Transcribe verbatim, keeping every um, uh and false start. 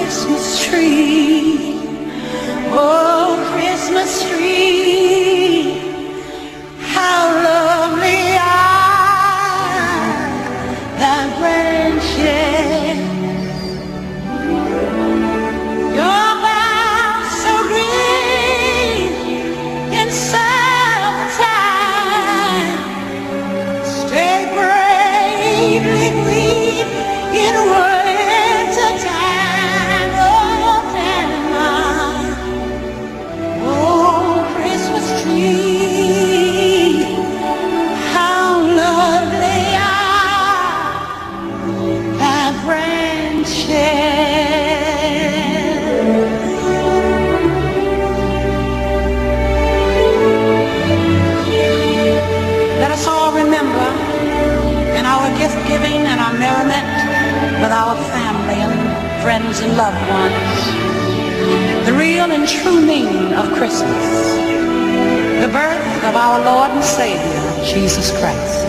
Christmas tree, oh Christmas tree, how lovely are thy branches. Your boughs so green in summertime, stay bravely green in winter time. Oh, Panama, oh, Christmas tree, how lovely are thy branches. Let us all remember in our gift giving and our merriment with our family and friends and loved ones, the real and true meaning of Christmas, the birth of our Lord and Savior, Jesus Christ.